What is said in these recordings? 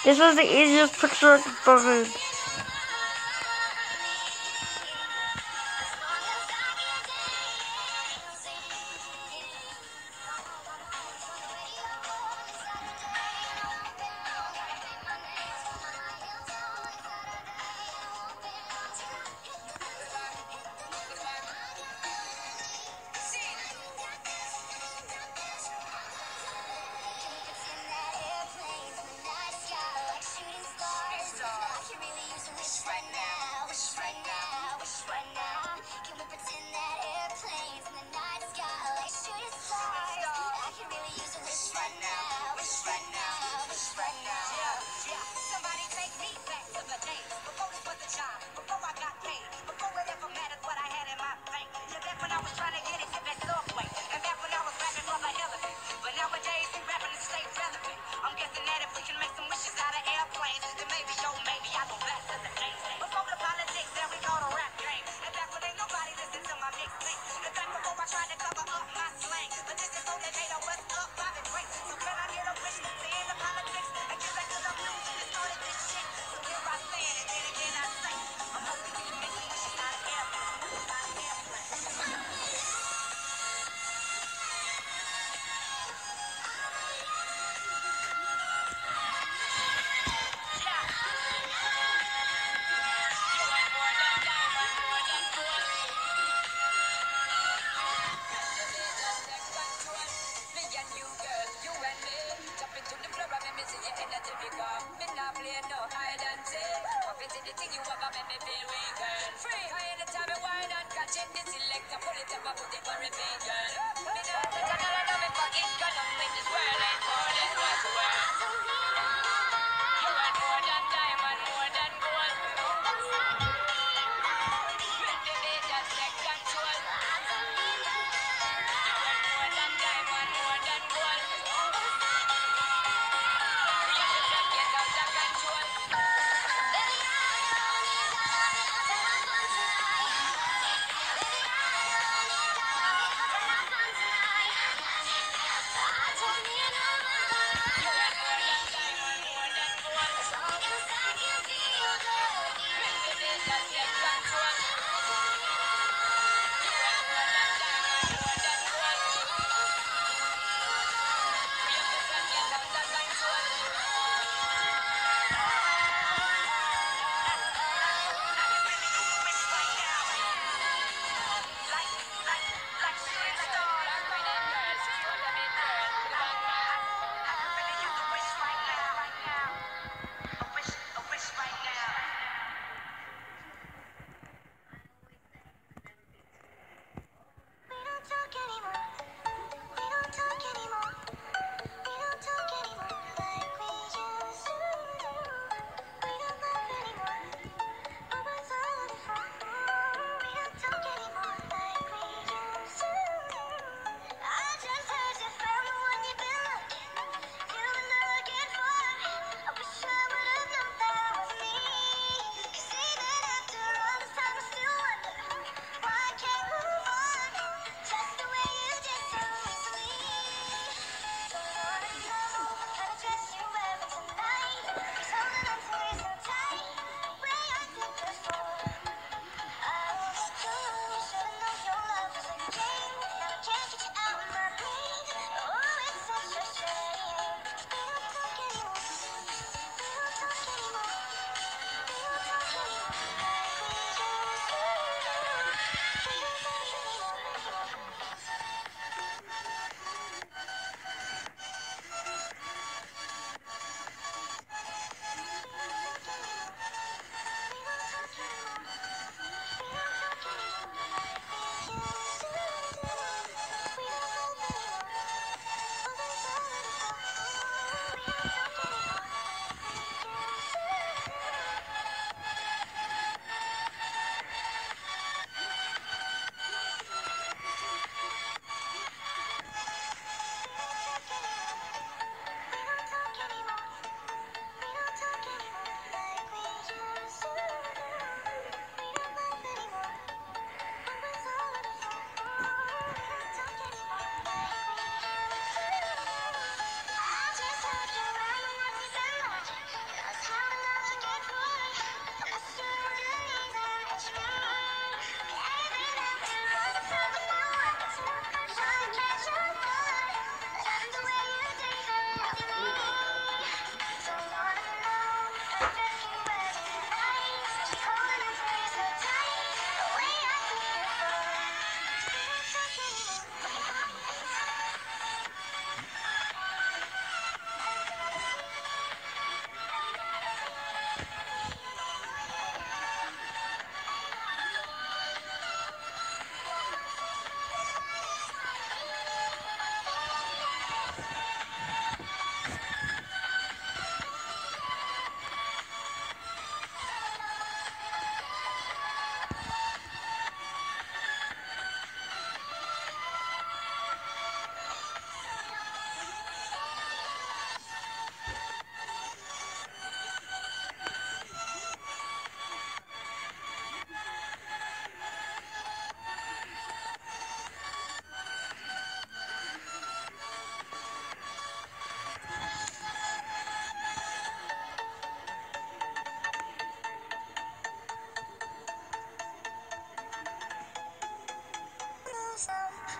This was the easiest picture I could find.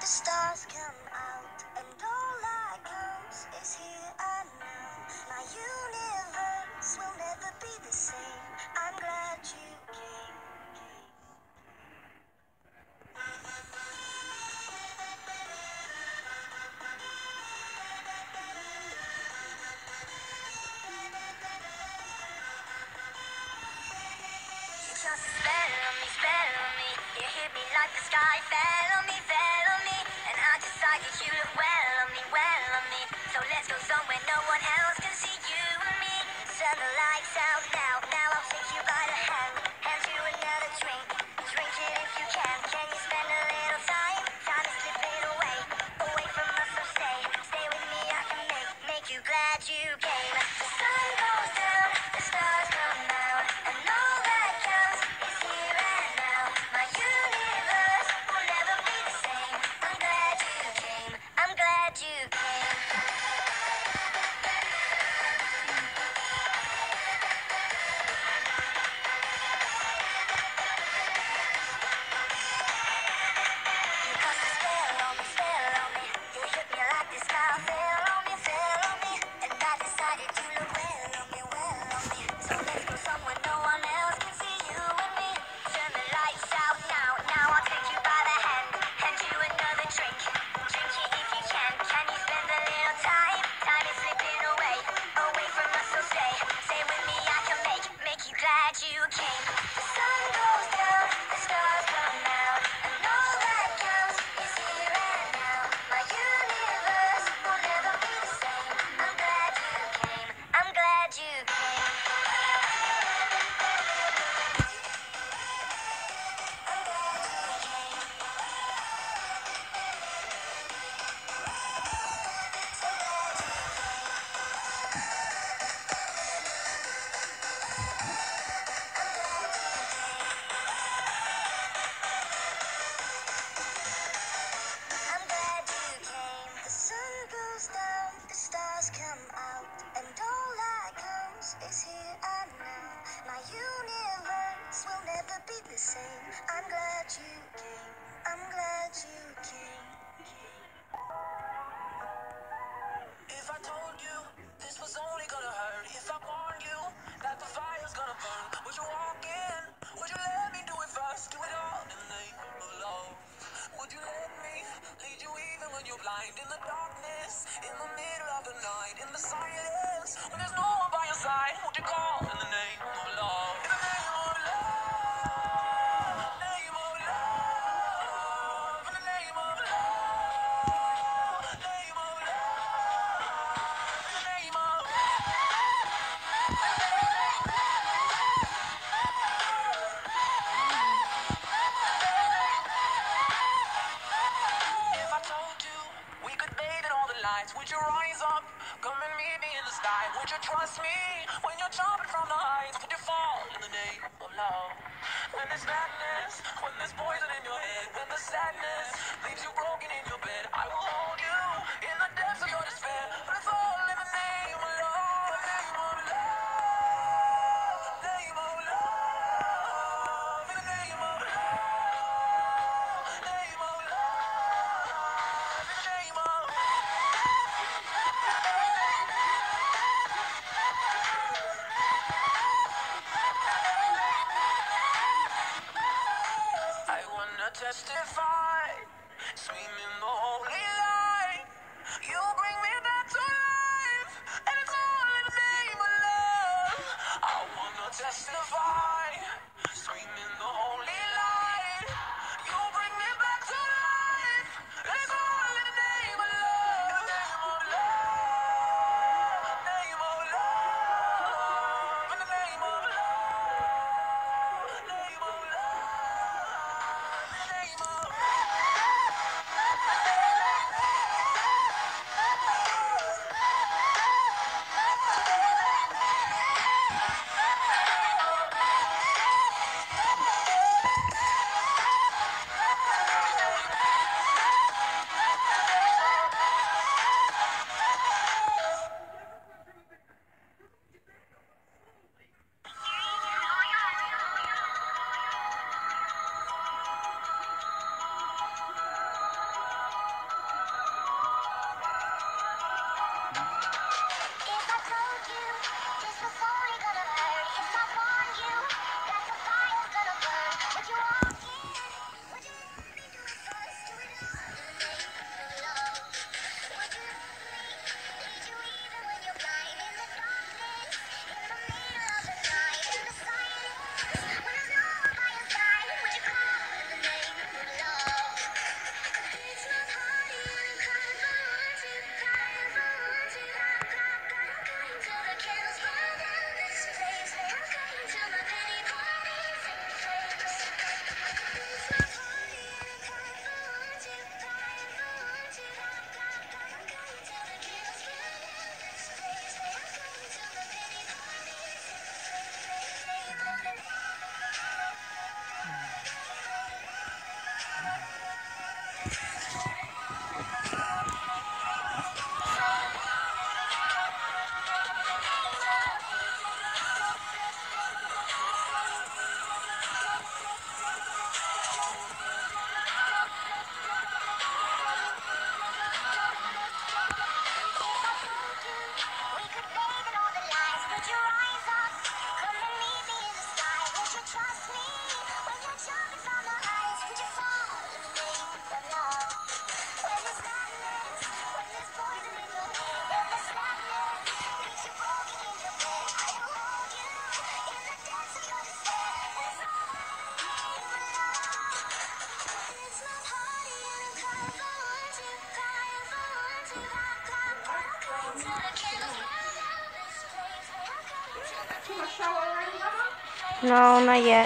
the stars come out, and all that counts is here and now. My universe will never be the same. I'm glad you came. You cast a spell on me. You hit me like the sky fell on me, and I decided you look well on me, well on me. So let's go somewhere no one else can see you and me. Turn the lights out now, now I'll take you by the hand you another drink. Drink it if you can. Can you spend a little time? Time is slipping away from us. So stay with me. I can make you glad you came. The sun goes down, the stars come out, and all that counts is here and now. My universe will never be the same. I'm glad you came. I'm glad you came. You cast a spell on me. You hit me like this smile fell on me, and I decided you look well on me, well on me. So let's go somewhere no one else can see you and me. Turn the lights out now, now I'll take you by the hand you another drink. Drink it if you can. Can you spend a little time? Time is slipping away from us. So stay with me. I can make you glad you came. The sun goes down, the stars come out, and all that counts is here and now. My universe will never be the same. I'm glad you came. I'm glad you came. I'm glad you came. So glad you I'm glad you came. The sun goes down, the stars come out, and all that counts is here and now. My universe will never be the same. I'm glad you came. I'm glad you came. If I told you this was only gonna hurt, if I warned you that the fire's gonna burn, would you walk in? Would you let me do it first? Do it all in the name of love. Would you let me lead you even when you're blind? In the darkness, in the middle of the night, in the silence, when there's no one by your side, would you call in the name of love? In the name of love, name of love, in the name of love, name of love, in the name of If I told you we could bathe in all the lights, would you rise up, come and meet me in the sky? Would you trust me when you're jumping from the heights? Would you fall in the name of love? When there's madness, when there's poison in your head, when the sadness leaves you broken in your bed, I will hold you in the depths of your despair. But it's all in the name of love, name of love, name of love, in the name of love, name of love, in the name of I wanna testify, swim in the holy light. You bring me back to life, and it's all in the name of love. I wanna testify, swim in the holy light. You bring me back to life, and it's all in the name of love. In the name of love, name of love, in the name of love, name of love, in the name of No, not yet.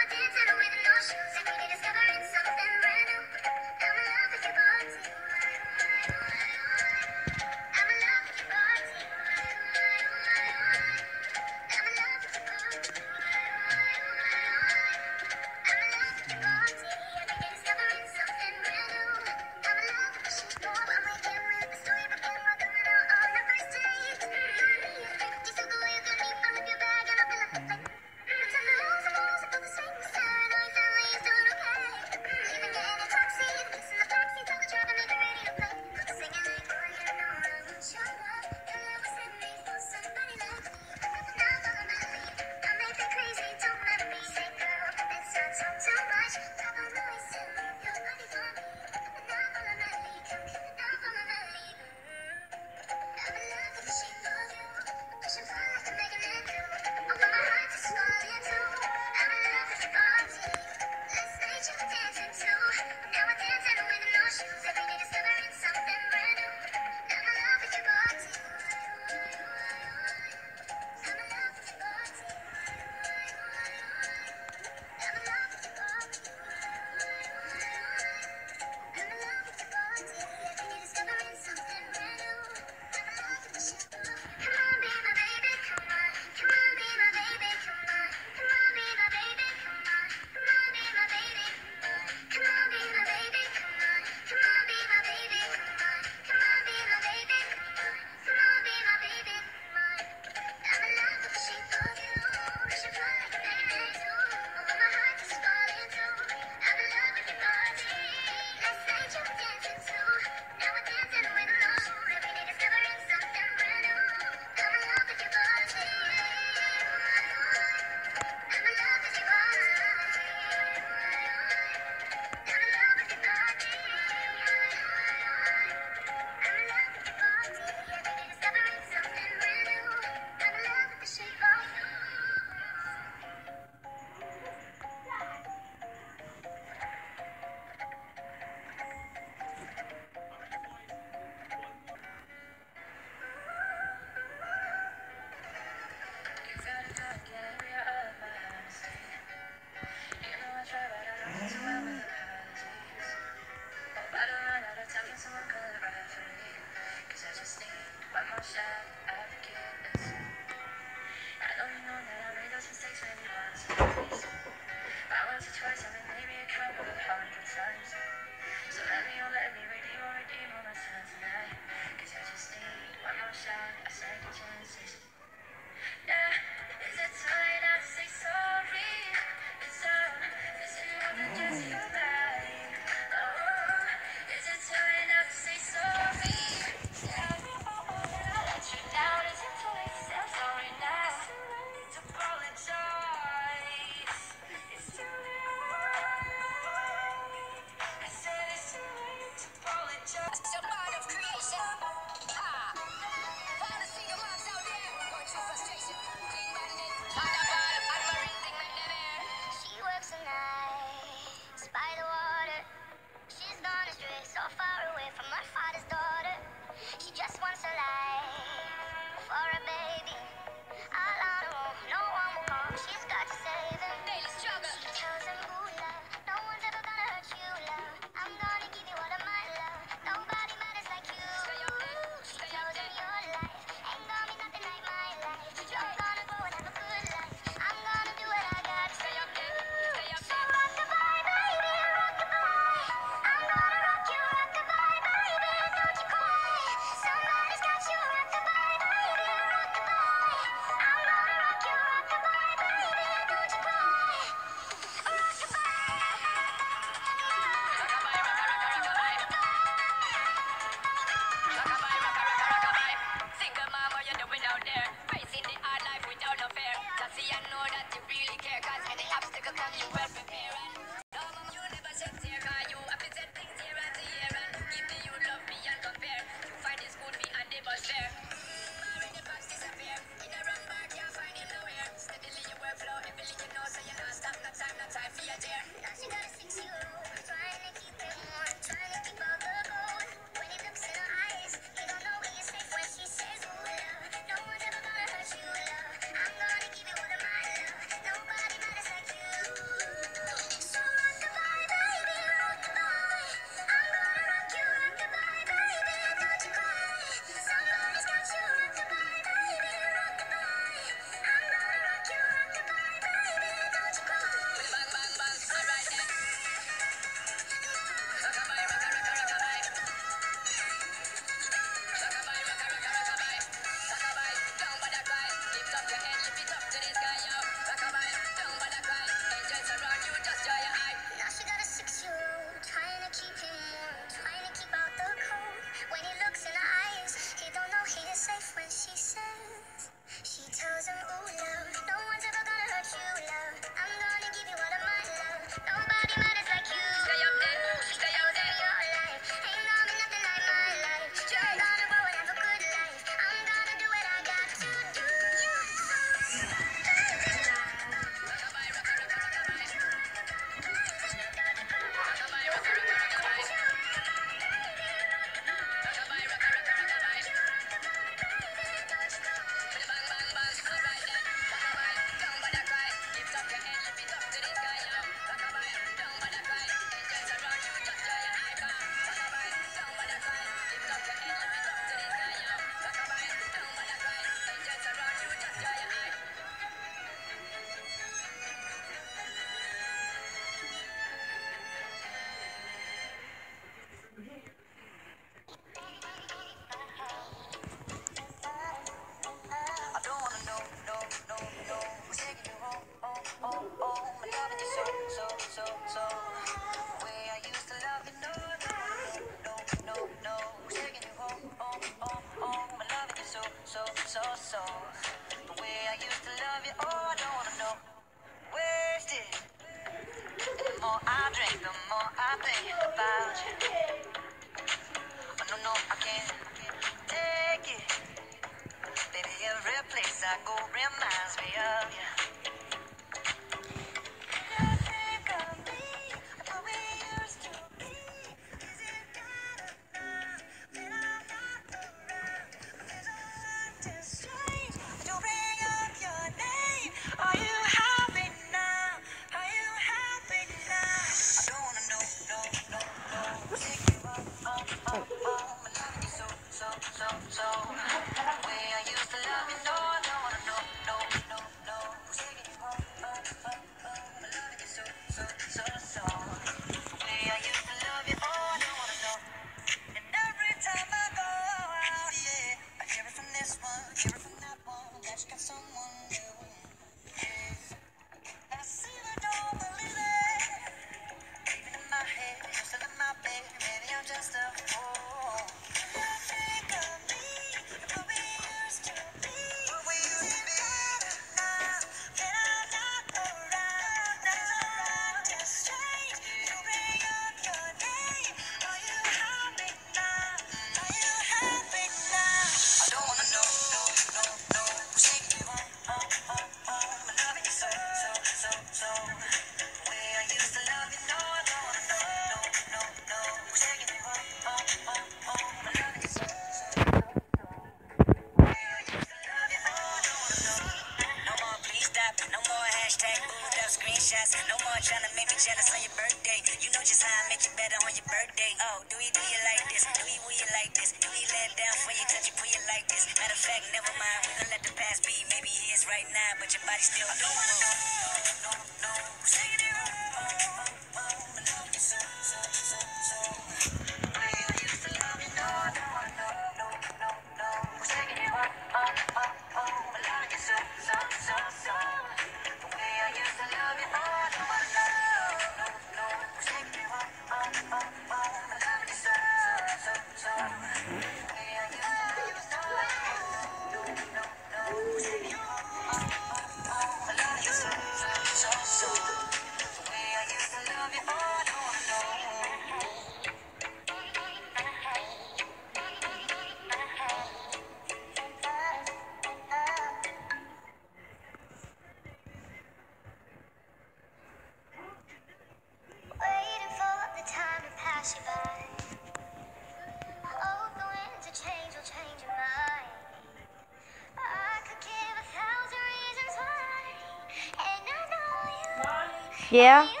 Yeah.